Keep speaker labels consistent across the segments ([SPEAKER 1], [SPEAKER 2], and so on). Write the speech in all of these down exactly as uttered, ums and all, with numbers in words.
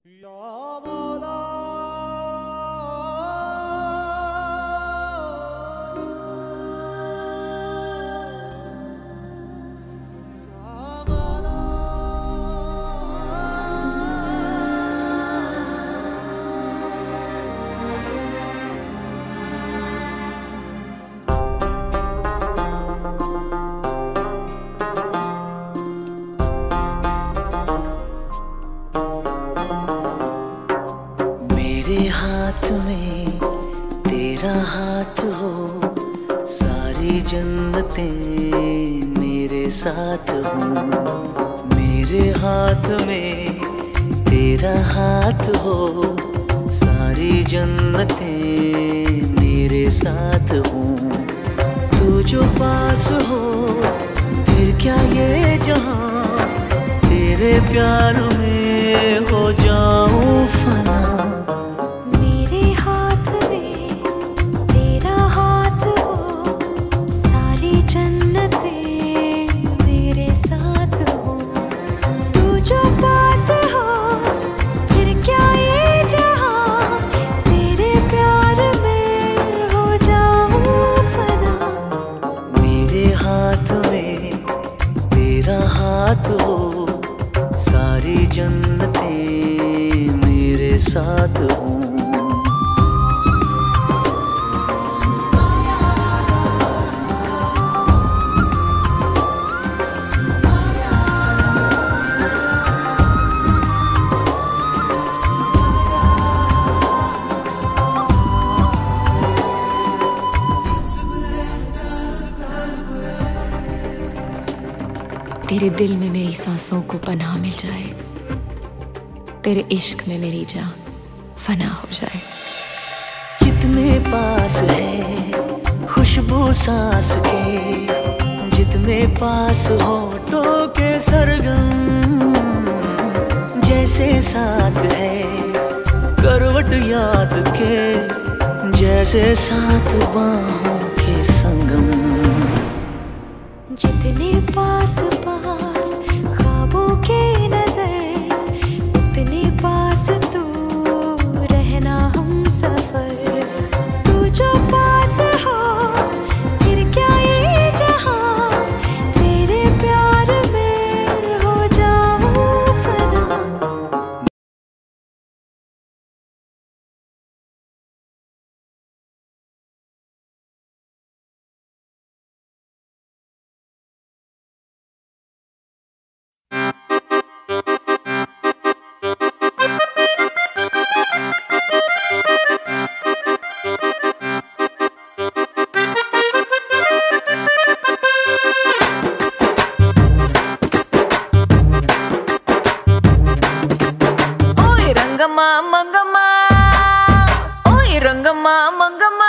[SPEAKER 1] साथ हूँ, मेरे हाथ में तेरा हाथ हो, सारी जन्नतें मेरे साथ हूँ। तू जो पास हो फिर क्या ये जहाँ, तेरे प्यार में हो जाऊँ फना। जन्नतें मेरे साथ हूँ।
[SPEAKER 2] तेरे दिल में मेरी सांसों को पनाह मिल जाए, तेरे इश्क में मेरी जान फना हो जाए।
[SPEAKER 1] जितने पास है खुशबू सांस के, जितने पास होठों के सरगम, जैसे साथ है करवट याद के, जैसे साथ बाहों के संगम।
[SPEAKER 3] जितने पास पास ख्वाबों के नजर, उतने पास तू रहना हम सफर। तू जो पास हो फिर क्या ये जहां, तेरे प्यार में हो जाऊं फना।
[SPEAKER 4] రంగమా మంగమా ఓయ్ రంగమా మంగమా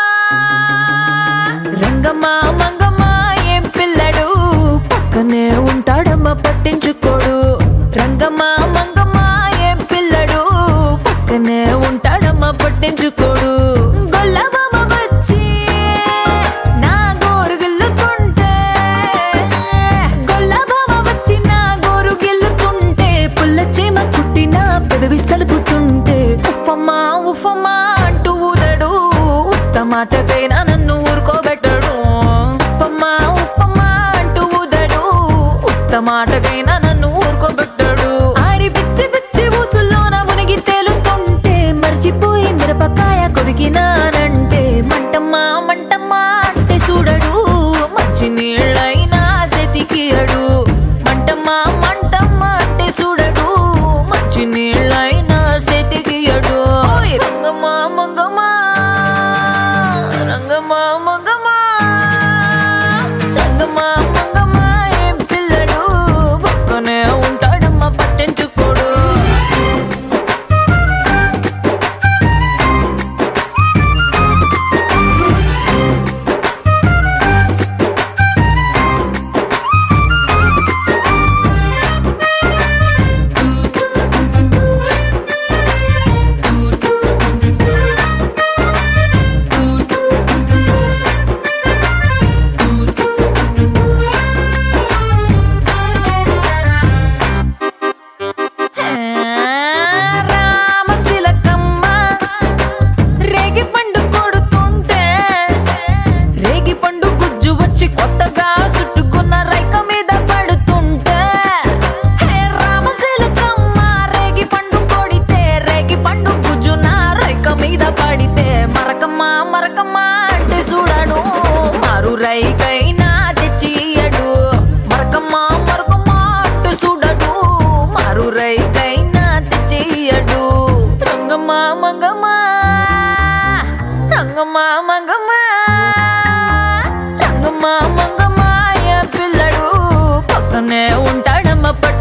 [SPEAKER 4] రంగమా మంగమా ఏం పిల్లడు పక్కనే ఉంటాడమ్మా పట్టించుకోడు. రంగమా మంగమా ఏం పిల్లడు పక్కనే ఉంటాడమ్మా పట్టించుకోడు. గొల్లబామ వచ్చి నా గోరు గిల్లుతుంటే, గొల్లబామ వచ్చి నా గోరు గిల్లుతుంటే, పుల్ల చీమ కుట్టిన పెదవి సలుపుతుంటే, ఉఫమ్మా ఉఫమ్మా అంటూ ఊదడు. ఉత్తమాటకైనా నన్ను ఊరుకోబెట్టడు. ఉఫమ్మా ఉఫమ్మా అంటూ ఊదడు. ఉత్తమాటకైనా నన్ను ఊరుకోబెట్టడు. ఆడి పిచ్చి పిచ్చి ఊసుల్లోన మునిగి తేలుతుంటే, మర్చిపోయి మిరపకాయ కొరికినానంటే, మంటమ్మా మంటమ్మా అంటే చూడడు. మంచి నీళ్ళైనా సెతికియడు. మంటమ్మా మంటమ్మా అంటే చూడడు. మంచి నీళ్ళైనా సెతికియడు. ఓయ్ రంగమా మంగమా రంగమా మంగమా రంగమా మంగమా ఏం పిల్లడు పక్కనే ఉంటాడమ్మా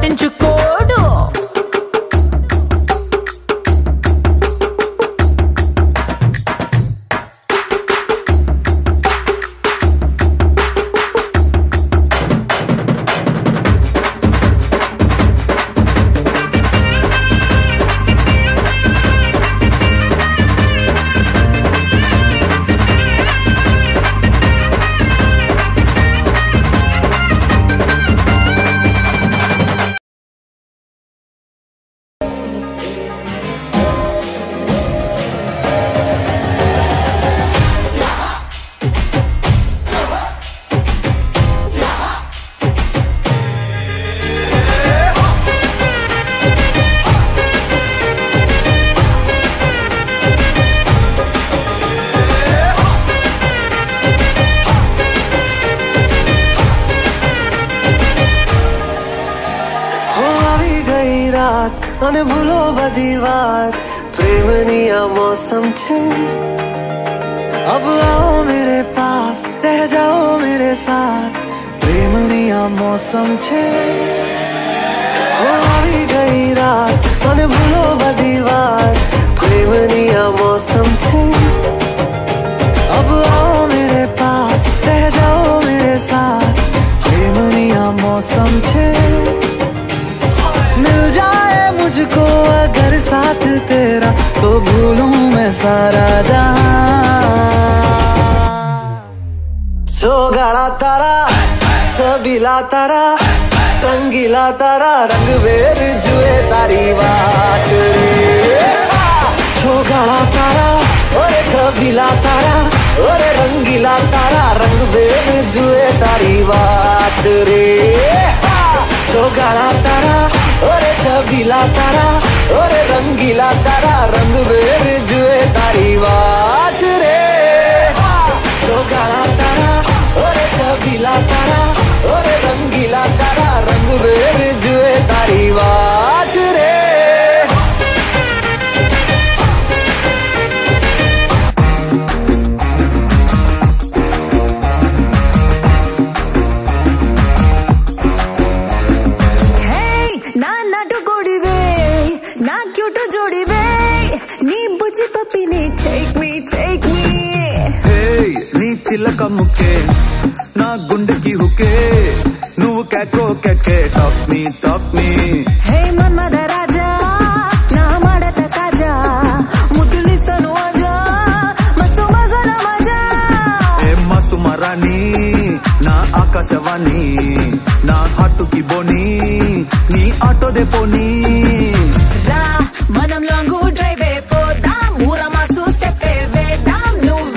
[SPEAKER 4] పట్టించుకోడు.
[SPEAKER 1] અને ભૂલો બધી વાત પ્રેમની આ મૌસમ છે अब आओ मेरे पास रह जाओ मेरे साथ प्रेमनी आ मौसम छे हो આવી ગઈ રાત અને ભૂલો બધી વાત પ્રેમની આ मौसम छे अब आओ मेरे पास रह जाओ मेरे साथ प्रेमनी आ मौसम छे मिल जाए मुझको अगर साथ तेरा तो भूलूं मैं सारा जहां छोगाड़ा तारा छबीला तारा रंगीला तारा रंग वेर जुए तारी बात रे छोगाड़ा तारा ओरे छबीला तारा ओरे रंगीला तारा रंग वेर जुए तारी बात रे छोगाड़ा तारा ओरे छबीला तारा ओरे रंगीला तारा रंग वेर जुए तारी बात रे छोगाड़ा तारा ओरे छबीला तारा ओरे रंगीला तारा रंग वेर जुए तारी बात रे
[SPEAKER 5] చిలక ముక్కే నా గుండెకి హుకే నువ్వు కేకో కేకే talk me talk me
[SPEAKER 4] hey Manmatha రాజా నా మడత కాజా ముద్దులిస్తాను ఆజా మస్తు మజాల మజా
[SPEAKER 5] ఏ మసు మరాని నా ఆకాశవాణి నా హాటుకి బోని నీ ఆటో దే పోనీ
[SPEAKER 4] రా మనం లాంగ్ డ్రైవ్ పోదాం ఊర మాసు స్టెప్ వేద్దాం నువ్వే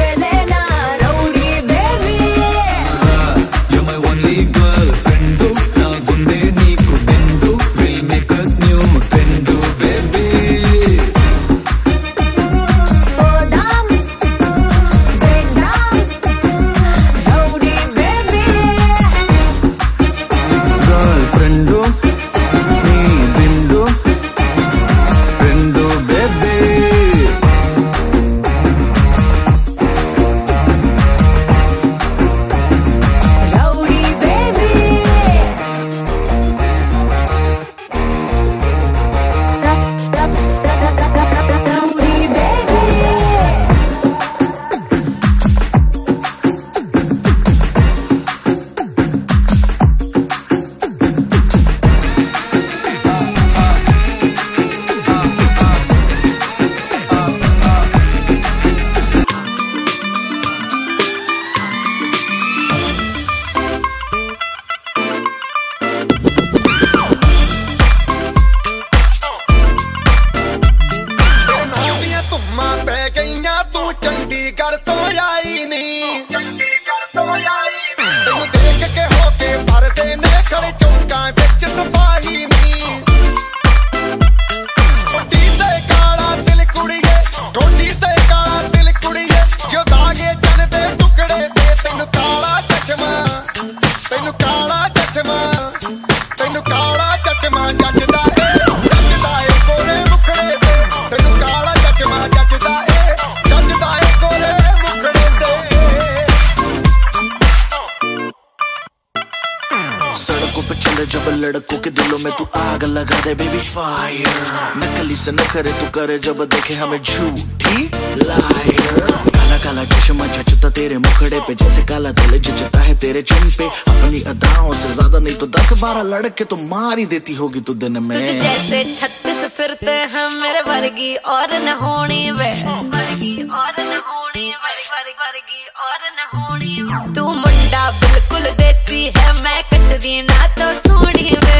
[SPEAKER 6] चले जब लड़कों के दिलों में तू आग लगा दे बेबी फायर नकली से नखरे तू करे जब देखे हमें झूठी लायर काला काला चश्मा जचता तेरे मुखड़े पे जैसे काला दिल जचता है तेरे चिन पे अपनी अदाओं से ज्यादा नहीं तो दस बारह लड़के तो मार ही देती होगी तू दिन में
[SPEAKER 4] तुझे जैसे छत्तीस फिरते हैं मेरे वर्गी और न होनी वे वर्गी और न होनी वर्गी वर्गी और न होनी तू मुंडा बिल्कुल देसी है मैं कटरी ना तो सोनी वे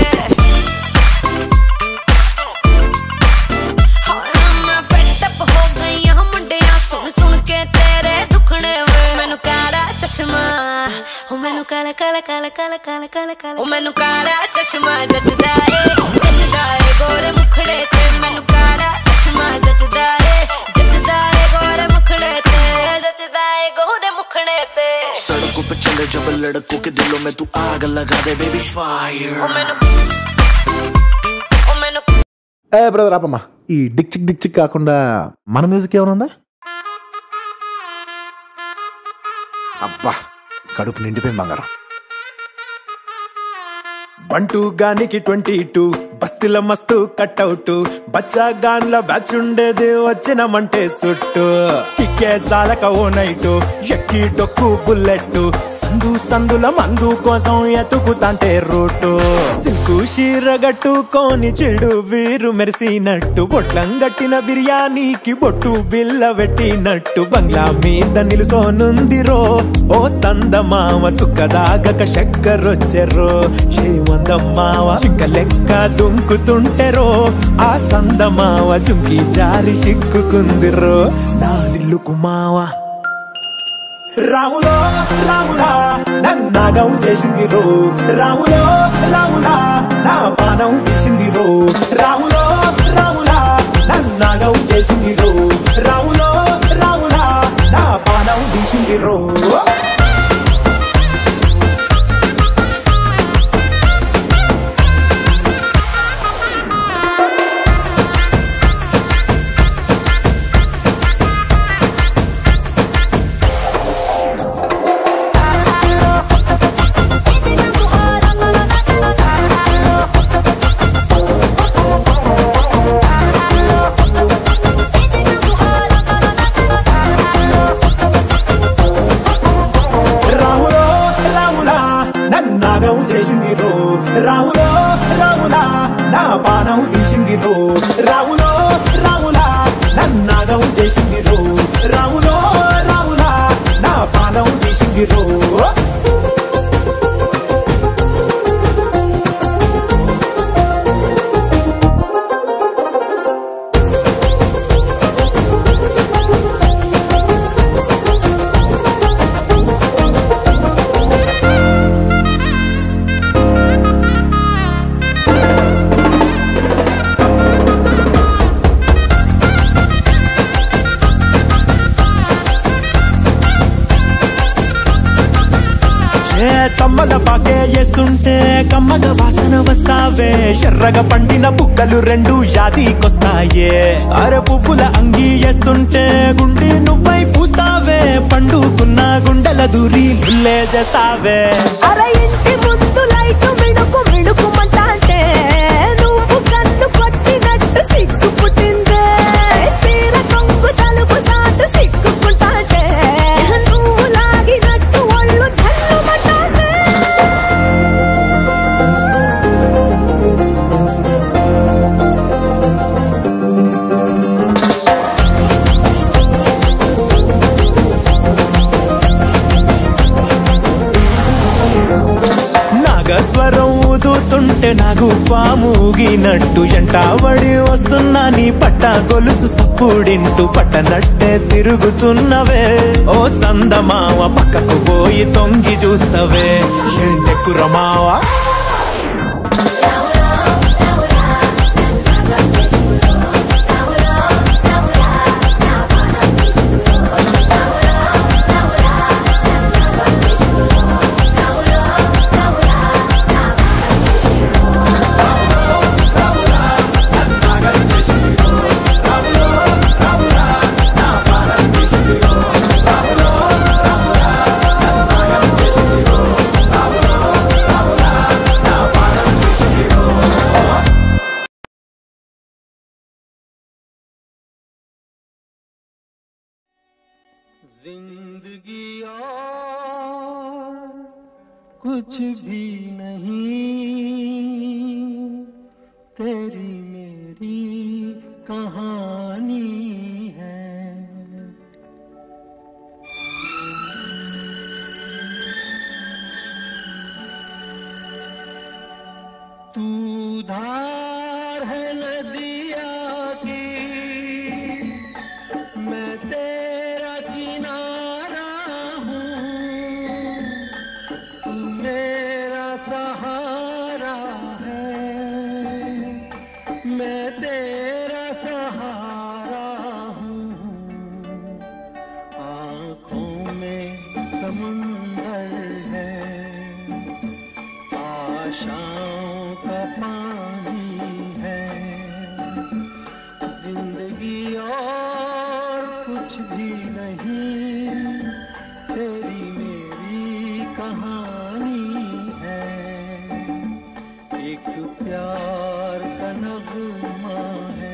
[SPEAKER 4] मैं फेटअप हो गई हूं मुंडिया सुन सुन के तेरे दुखने वे मैनू काला चश्मा ओ मैनू काला काला काला काला काला काला काला ओ मैनू काला चश्मा जचदा है जचदा है गोरे मुखड़े ते मैनू काला चश्मा जचदा है जचदा है गोरे मुखड़े ते जचदा है गोरे मुखड़े ते
[SPEAKER 6] सड़कों पे चले जब लड़कों के दिलों में तू आग लगा दे बेबी फायर
[SPEAKER 4] ओ मैनू ओ मैनू
[SPEAKER 7] ఏ బ్రదర్ ఆపమ్మా ఈ డిక్ చిక్ డిక్ చిక్ కాకుండా మన మ్యూజిక్ ఏమైనా ఉందా అబ్బా కడుపు నిండిపోయింది బంగారం బంటూ గానికి ట్వంటీ టూ బస్తీల మస్తు కట్అవుట్ బచ్చా గాన్ల బ్యాచ్ ఉండేది వచ్చినమంటే సుట్టు కిక్కే సాలక ఓ నైటు ఎక్కి డొక్కు బుల్లెట్ సందు సందుల మందు కోసం ఎతుకుతాంటే రూటు సిల్కు షీరగట్టుకోని చెడు వీరు మెరిసినట్టు బొట్లం గట్టిన బిర్యానీకి బొట్టు బిల్ల పెట్టినట్టు బంగ్లా మీద నిలుసోనుందిరో ఓ సందమావ సుక్కదాగక చక్కరొచ్చెరో చేమందమ్మావ చింక లెక్క దుంకుతుంటెరో ఆ సందమావ జుంకి జారి సిక్కుకుందిరో నా దిల్లుకు మావ రాములో రాములా నన్నాగం చేసింది రో రాములో రాములా నా పానం తీసింది రో రాములో రాములా నన్నాగం చేసింది రో రాములో రాములా నా పానం తీసింది రో రాములో రాములా నా పానం తీసింది రో రాములో రాములా నన్నాగం చేసింది రో రాములో రాములా నా పానం తీసింది రో కమ్మల పాకే చేస్తుంటే కమ్మగ వాసన వస్తావే ఎర్రగ పండిన బుగ్గలు రెండు యాదికొస్తాయే అర పువ్వుల అంగి వేస్తుంటే గుండి నువ్వై పూస్తావే పండుకున్న గుండెల దూరి లుల్లే చేస్తావే
[SPEAKER 3] అర ఇంటి ముందు లైట్ మిడుకు మిడుకుమంటే నువ్వు కన్ను కొట్టినట్టు సిగ్గు పుట్టిందే సీర కొంగు తలుపు సాటు సిగ్గుకుంటాంటే నువ్వు లాగినట్టు ఒళ్ళు చల్లుమంటాంటే
[SPEAKER 7] నాగస్వరం ఊదుతుంటే నాకు పాముగినట్టు ఎంటావడి వస్తున్నా నీ పట్ట గొలుసు సప్పుడింటూ పట్టనట్టే తిరుగుతున్నవే ఓ సందమావ పక్కకు పోయి తొంగి చూస్తవే షెండెక్కురమావా
[SPEAKER 8] कुछ भी नहीं, तेरी मेरी कहानी है। तू धार है नदिया की, मैं तेरा किनारा हूँ, तू मेरा सहारा है, मैं तेरा सहारा हूँ। आँखों में समुंदर है, आशाओं का पानी है, जिंदगी और कुछ भी नहीं, तेरी मेरी कहानी है। एक प्यार का नगमा है।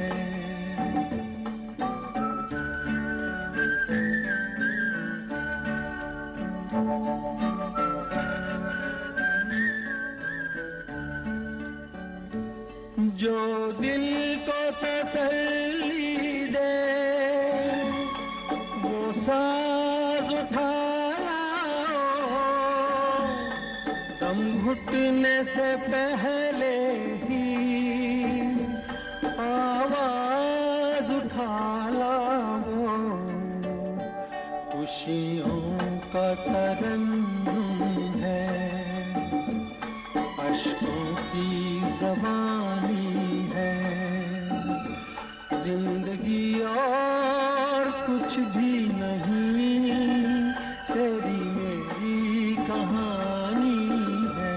[SPEAKER 8] जो दिल को तसल्ली दे, वो साज उठा लाओ, दम घुटने से पहले ही आवाज उठा लाओ। खुशियों का तरन्नुम है, अश्कों की ज़बानी है, जिंदगी और कुछ भी नहीं, तेरी मेरी कहानी है।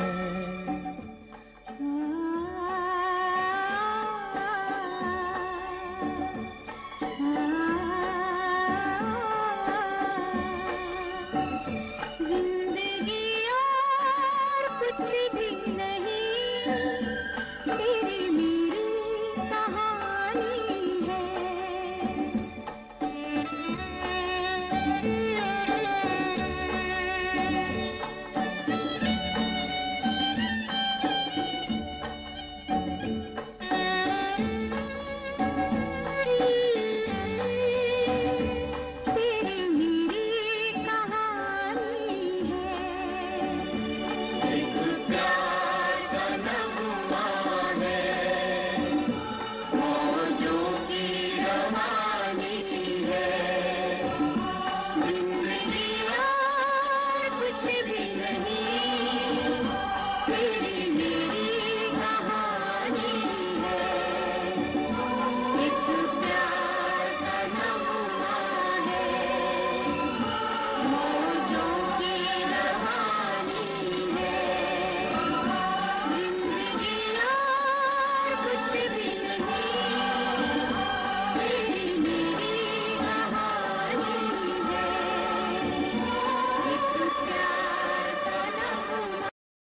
[SPEAKER 3] जिंदगी और कुछ भी नहीं, तेरी मेरी कहानी है। तेरी मेरी कहानी है। एक प्यार का नगमा है, मौजों की रवानी है, जिंदगी और कुछ भी नहीं, तेरी मेरी कहानी है। एक प्यार का नगमा है, मौजों की रवानी है, जिंदगी और कुछ भी नहीं, तेरी मेरी कहानी है। एक प्यार का नगमा।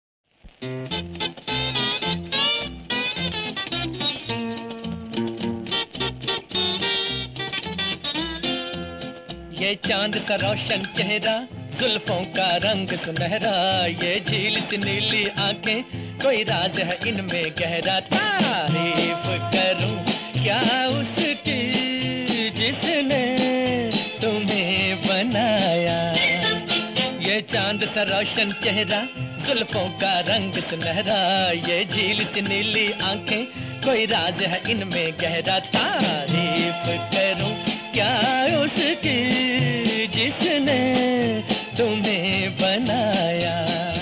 [SPEAKER 9] ये चांद सा रोशन चेहरा, जुल्फों का रंग सुनहरा, ये झील सी नीली आंखें, कोई राज है इनमें गहरा। तारीफ करूं क्या उसकी जिसने तुम्हें बनाया। ये चांद सा रोशन चेहरा, जुल्फों का रंग सुनहरा, ये झील सी नीली आंखें, कोई राज है इनमें गहरा। तारीफ करूं क्या उसकी जिसने तुम्हें बनाया।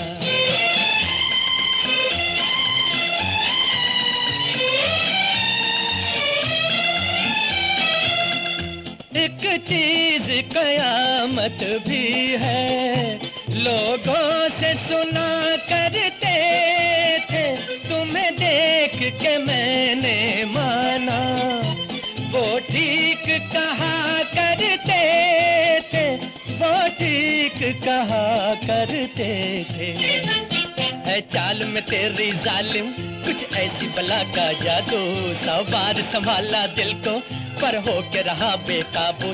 [SPEAKER 9] एक चीज कयामत भी है, लोगों से सुना करते थे, तुम्हें देख के मैंने माना, वो ठीक कहा करते थे, वो ठीक कहा करते थे। है चाल में तेरी जालिम कुछ ऐसी बला का जादू, सौ बार संभाला दिल को पर हो के रहा बेकाबू।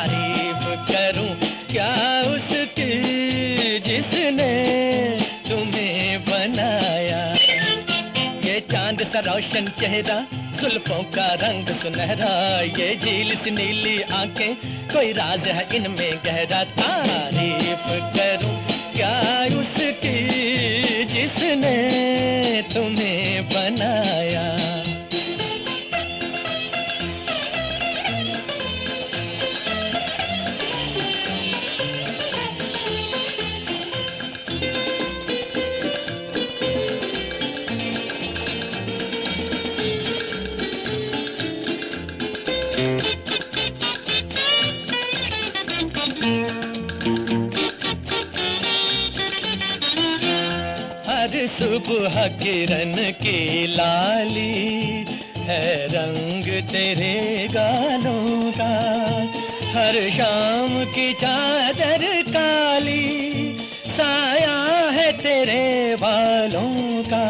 [SPEAKER 9] तारीफ करूं क्या उसकी जिसने तुम ये चांद सा रोशन चेहरा, जुल्फों का रंग सुनहरा, ये झील सी नीली आंखें, कोई राज है इनमें गहरा। तारीफ करूं क्या उसकी जिसने तुम्हें बनाया। सुबह किरण की लाली है रंग तेरे गालों का, हर शाम की चादर काली साया है तेरे बालों का।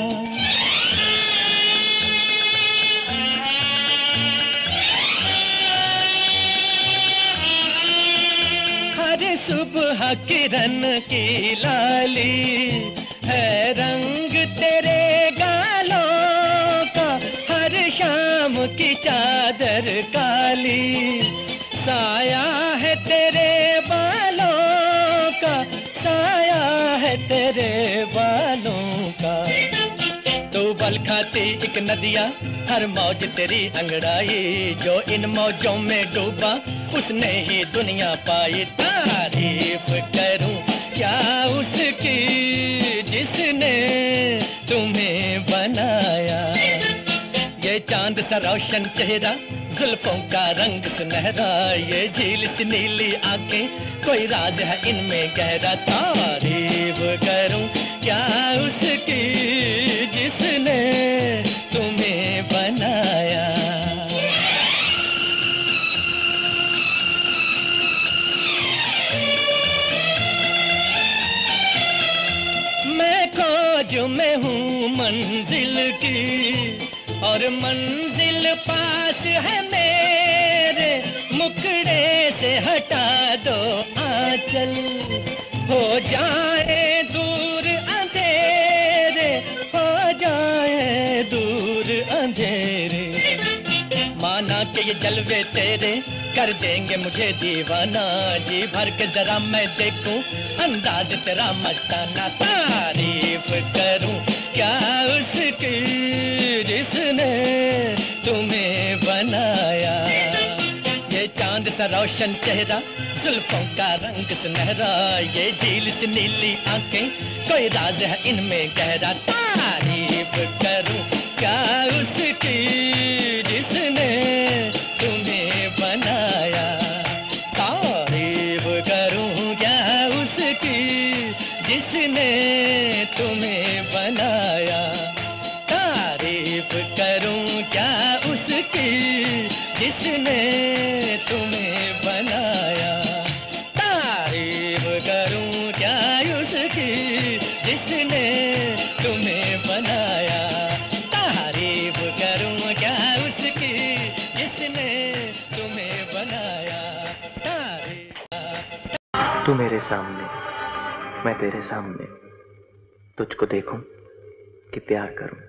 [SPEAKER 9] हर सुबह किरण की लाली है रंग तेरे गालों का, हर शाम की चादर काली साया है तेरे बालों का, साया है तेरे बालों का। तू बल खाती एक नदिया, हर मौज तेरी अंगड़ाई, जो इन मौजों में डूबा उसने ही दुनिया पाई। तारीफ करूं क्या उसकी जिसने तुम्हें बनाया। ये चांद सा रोशन चेहरा, जुल्फों का रंग सुनहरा, ये झील सी नीली आंखें, कोई राज है इनमें गहरा। तारीफ करूं क्या उसकी जिसने तुम्हें बनाया। जो मैं हूँ मंजिल की और मंजिल पास है मेरे, मुखड़े से हटा दो आंचल, हो जाए दूर अंधेरे, हो जाए दूर अंधेरे। माना कि ये जलवे तेरे कर देंगे मुझे दीवाना, जी भर के जरा मैं देखूं अंदाज तेरा मस्ताना। तारीफ करूं क्या उसकी जिसने तुम्हें बनाया। ये चांद सा रोशन चेहरा, जुल्फों का रंग सुनहरा, ये झील सी नीली आंखें, कोई राज है इनमें गहरा। तारीफ करूं क्या उसकी जिसने तुम्हें बनाया। तारीफ करूं क्या उसकी जिसने तुम्हें बनाया। तारीफ करूं क्या उसकी जिसने तुम्हें बनाया। तारीफ करूं क्या उसकी जिसने तुम्हें बनाया। तारीफ करूं क्या उसकी जिसने तुम्हें बनाया। तारीफ।
[SPEAKER 10] तू मेरे सामने, मैं तेरे सामने, तुझको देखूं कि प्यार करूं।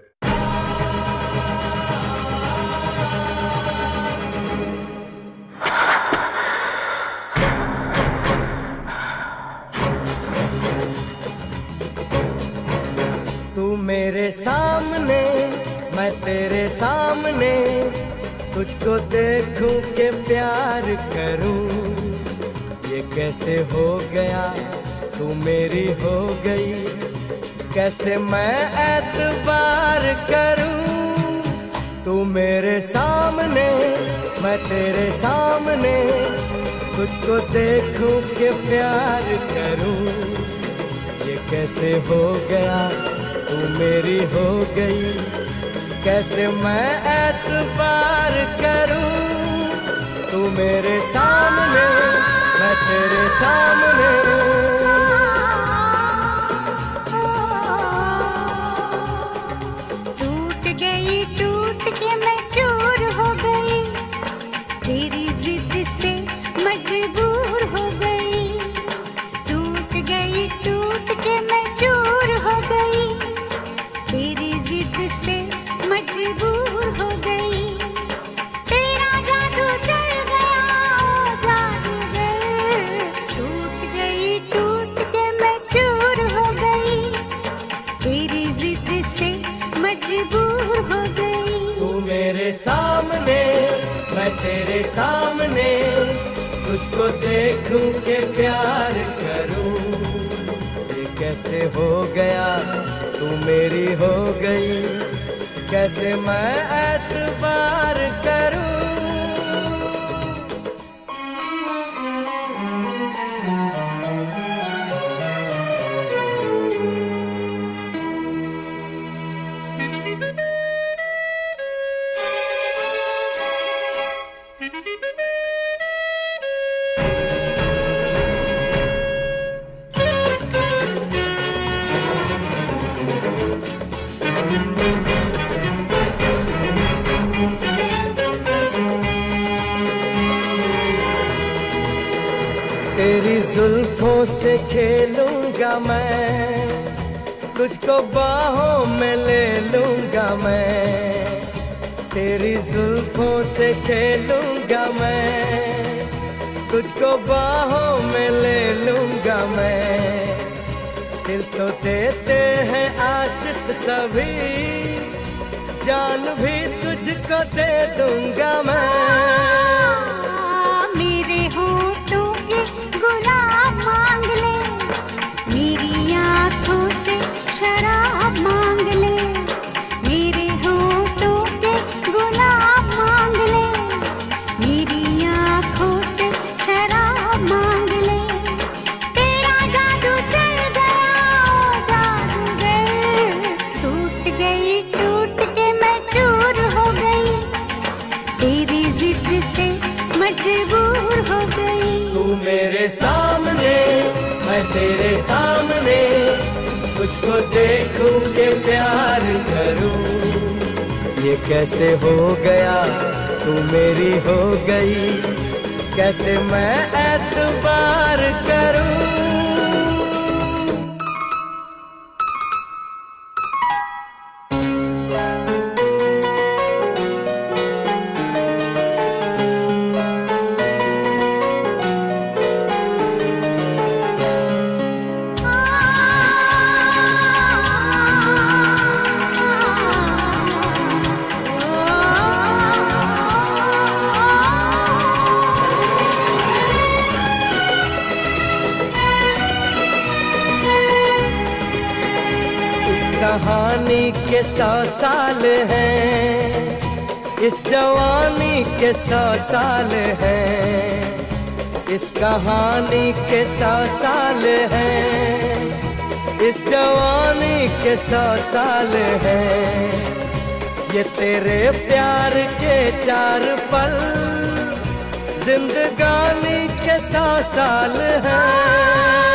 [SPEAKER 1] तू मेरे सामने, मैं तेरे सामने, तुझको देखूं के प्यार करूं। ये कैसे हो गया, तू मेरी हो गई, कैसे मैं एतबार करूं। तू मेरे सामने, मैं तेरे सामने, तुझको देखूं के प्यार करूं। ये कैसे हो गया, तू मेरी हो गई, कैसे मैं एतबार करूं। तू मेरे सामने, मैं तेरे सामने।
[SPEAKER 3] टूट गई, टूट के मैं चूर हो गई, तेरी जिद से मजबूर हो गई। टूट गई, टूट के मैं चूर हो गई, तेरी जिद से मजबूर हो गई। तेरा जादू चल गया ओ जादूगर, टूट गई टूट के मैं चूर हो गई। तेरी जिद से मजबूर हो गई।
[SPEAKER 8] तू मेरे सामने मैं तेरे सामने, तुझको देखूं के प्यार करूं। ये कैसे हो गया तू मेरी हो गई, कैसे मैं एतबार करूं। तेरी जुल्फों से खेलूंगा मैं, तुझको बाहों में ले लूंगा मैं। तेरी जुल्फों से खेलूंगा मैं, तुझको बाहों में ले लूंगा मैं। दिल तो देते हैं आशिक सभी, जान भी तुझको दे दूंगा मैं।
[SPEAKER 3] मेरे होठों के गुलाब मांग ले, मेरी आँखों से शराब मांग ले। मेरे होठों के गुलाब मांग ले, मेरी आँखों से शराब मांग ले। तेरा जादू चल गया ओ जादूगर, टूट गई टूट के मैं चूर हो गई। तेरी जिद से मजबूर हो गई।
[SPEAKER 8] तू मेरे सामने मैं तेरे सामने, तुझको देखूं के प्यार करूं। ये कैसे हो गया तू मेरी हो गई, कैसे मैं एतबार करूं। कहानी के सौ साल हैं, इस जवानी के सौ साल हैं। इस कहानी के सौ साल हैं, इस जवानी के सौ साल हैं। ये तेरे प्यार के चार पल, जिंदगानी के सौ साल हैं।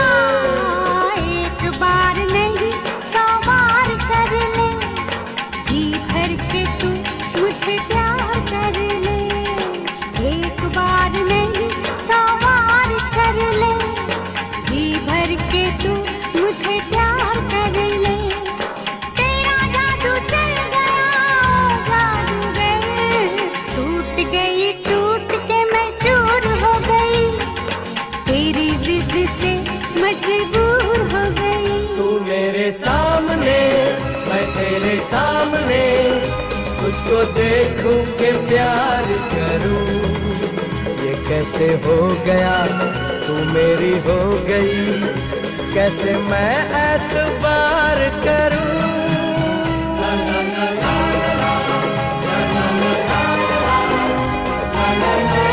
[SPEAKER 3] एक बार नहीं सौ बार कर ले, जी भर के तू मुझे प्यार कर ले। एक बार नहीं सौ बार कर ले, जी भर के तू मुझे प्यार कर ले। तेरा जादू चल गया जादूगर, टूट गई टूट के मैं चूर हो गई। तेरी जिद से मजबूर हो गई।
[SPEAKER 8] तू मेरे सामने मैं तेरे सामने, तुझको देखूं के प्यार करूं। ये कैसे हो गया तू मेरी हो गई, कैसे मैं एतबार करूं। ला ला ला ला ला ला ला ला ला ला ला।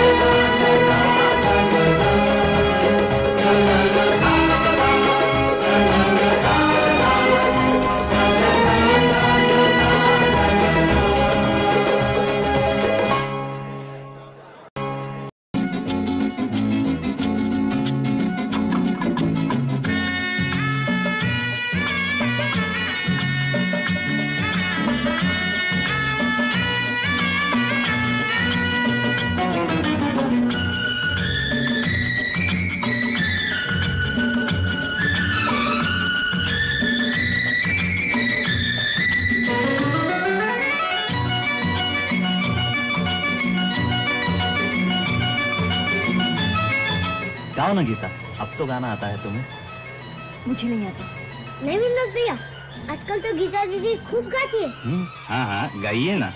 [SPEAKER 11] गाओ ना गीता, अब तो गाना आता है तुम्हें।
[SPEAKER 12] मुझे नहीं आता।
[SPEAKER 13] नहीं विनोद भैया, आजकल तो गीता दीदी खूब गाती है।
[SPEAKER 11] हाँ हाँ गाइए ना।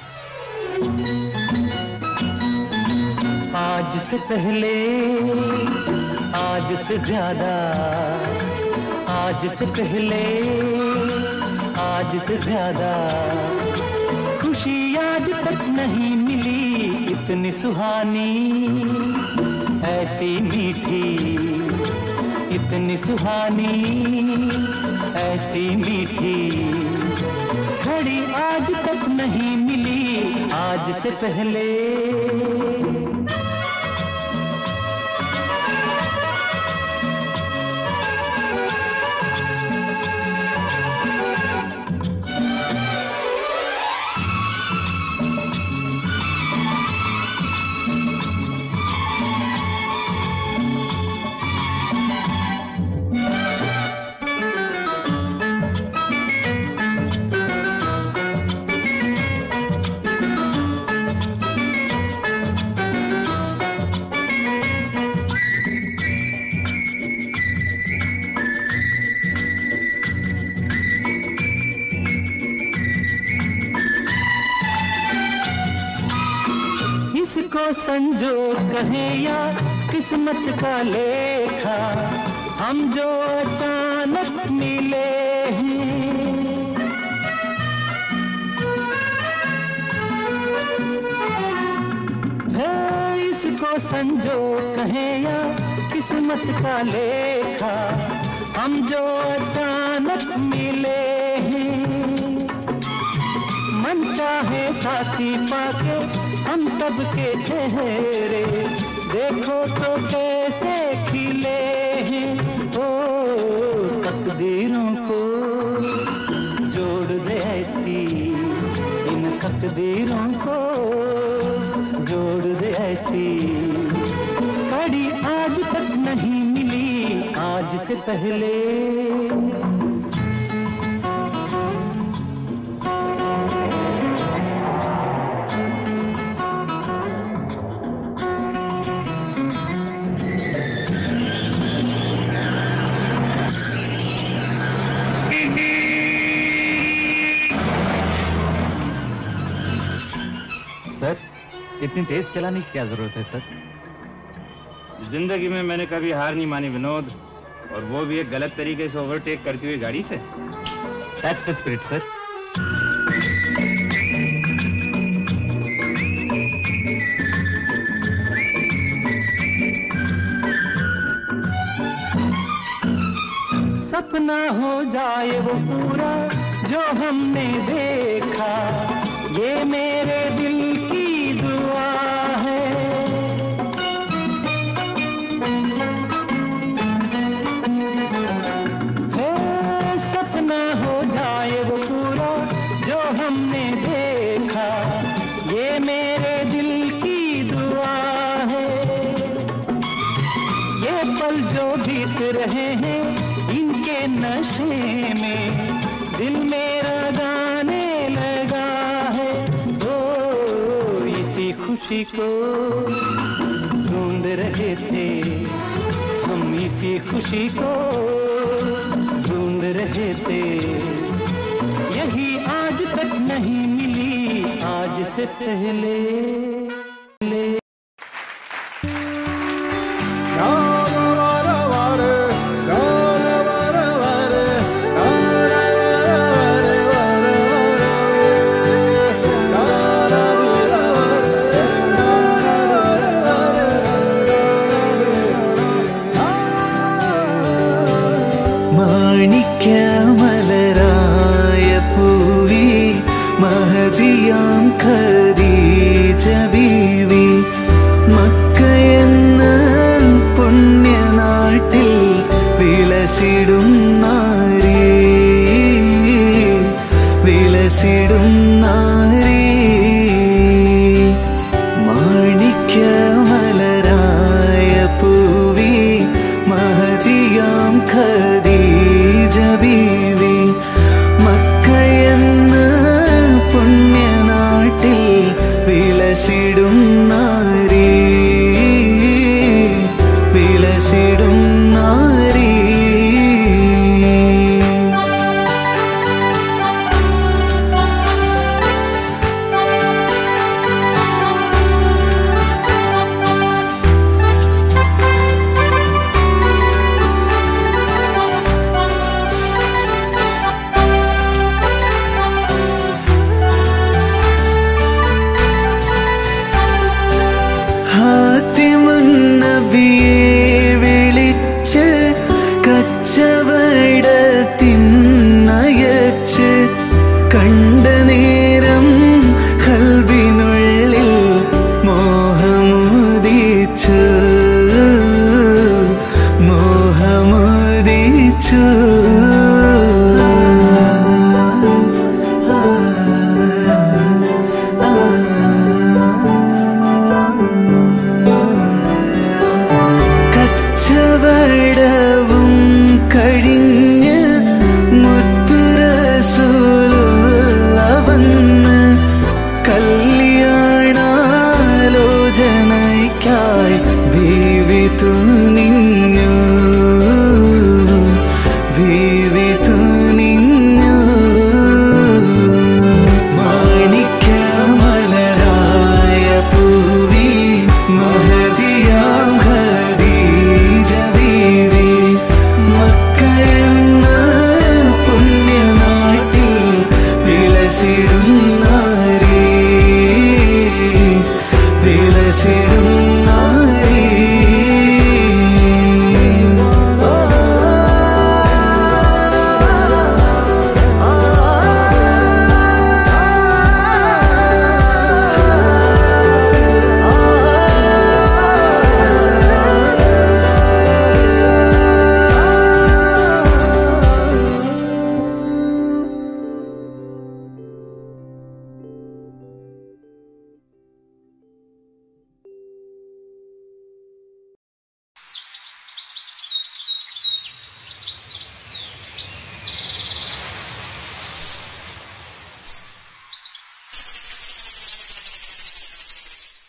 [SPEAKER 9] आज से पहले, आज से ज्यादा, आज से पहले, आज से ज्यादा खुशी आज तक नहीं मिली इतनी सुहानी, ऐसी मीठी, इतनी सुहानी, ऐसी मीठी घड़ी आज तक नहीं मिली आज से पहले। संजोग कहे या किस्मत का लेखा, हम जो अचानक मिले हैं, है इसको संजोग कहे या किस्मत का लेखा, हम जो अचानक मिले हैं, मन चाहे साथी पाके हम सबके चेहरे देखो तो कैसे खिले हैं। ओ तकदीरों को जोड़ दे ऐसी, इन तकदीरों को जोड़ दे ऐसी कड़ी आज तक नहीं मिली आज से पहले।
[SPEAKER 11] सर, इतनी तेज चलाने की क्या जरूरत है सर?
[SPEAKER 14] जिंदगी में मैंने कभी हार नहीं मानी विनोद, और वो भी एक गलत तरीके से ओवरटेक करती हुई गाड़ी से।
[SPEAKER 11] That's the spirit, sir.
[SPEAKER 9] सपना हो जाए वो पूरा जो हमने देखा, ये मेरे दिल की दुआ है। है सपना हो जाए वो पूरा जो हमने देखा, ये मेरे दिल की दुआ है। ये पल जो बीत रहे हैं इनके नशे में दिल मेरा गाने लगा है। ओ इसी खुशी को ढूंढ रहे थे हम, इसी खुशी को ढूंढ रहे थे, यही आज तक नहीं मिली आज से पहले।
[SPEAKER 1] മാണിക്യമലരായ പൂവി മഹദിയാം ഖദീജ ബീവി, മക്കയെന്ന പുണ്യനാട്ടിൽ വിലസിടും നാരി, വിലസിടും നാരി. മാണിക്യമലരായ പൂവി മഹദിയാം ഖദീജ ബീവി, മക്കയെന്ന പുണ്യനാട്ടിൽ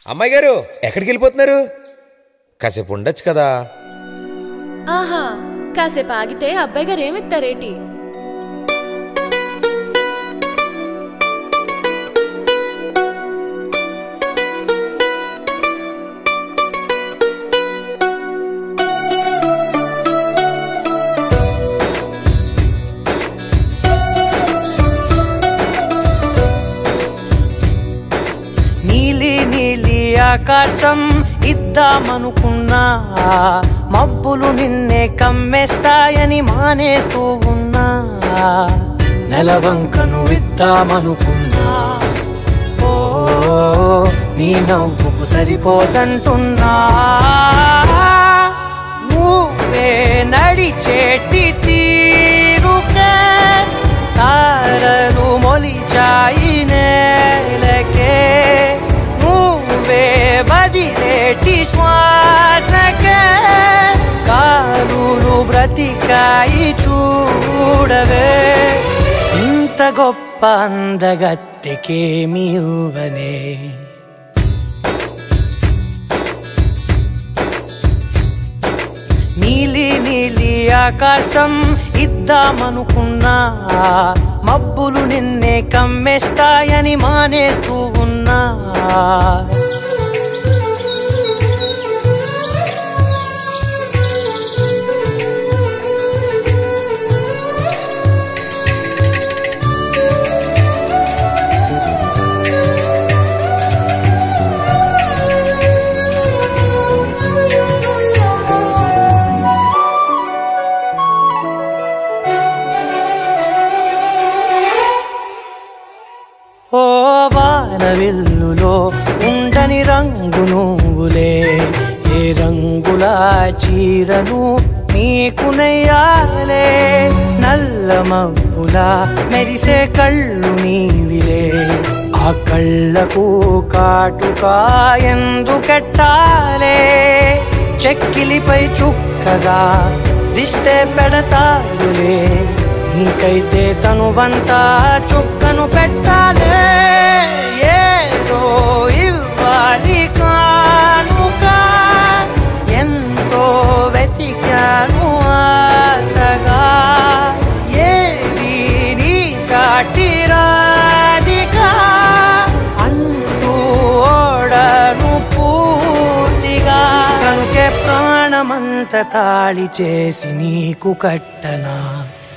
[SPEAKER 15] అమ్మాయి గారు ఎక్కడికి వెళ్ళిపోతున్నారు? కాసేపు ఉండొచ్చు కదా.
[SPEAKER 16] ఆహా, కాసేపు ఆగితే అబ్బాయి గారు ఏమిస్తారేటి?
[SPEAKER 1] నీలి నీలి ఆకాశం ఇద్దామనుకున్నా, మబ్బులు నిన్నే కమ్మేస్తాయని మానేస్తూ ఉన్నా. నెలవంకను ఇద్దామనుకున్నా, ఓ నీ నవ్వుకు సరిపోదంటున్నా. నువ్వే నడిచేటి తీరుకే తారలు మొలిచాయి నేలకే. నువ్వే వదిలేటి శ్వాసకే కాలులు బ్రతికాయి చూడవే. ఇంత గొప్ప అందగత్తెకేమి ఇవ్వనే. నీలి నీలి ఆకాశం ఇద్దామనుకున్నా, మబ్బులు నిన్నే కమ్మేస్తాయని మానేస్తూ ఉన్నా. ఓ వానవిల్లులో ఉండని రంగు నువ్వులే, ఏ రంగుల చీరను నీకు నెయ్యాలే. నల్ల మబ్బులా మెరిసే కళ్ళు నీవిలే, ఆ కళ్ళకు కాటుకా ఎందుకెట్టాలే. చెక్కిలిపై చుక్కగా దిష్టే పెడతారులే, నీకైతే తనువంతా చుక్కను పెట్టాలే. ఏదో ఇవ్వాలి కానుక, ఎంతో వెతికాను ఆశగా. ఏది నీ సాటి రాధికా అంటూ ఓడను పూర్తిగా. కనుకే ప్రాణమంత తాళి చేసి నీకు కట్టనా.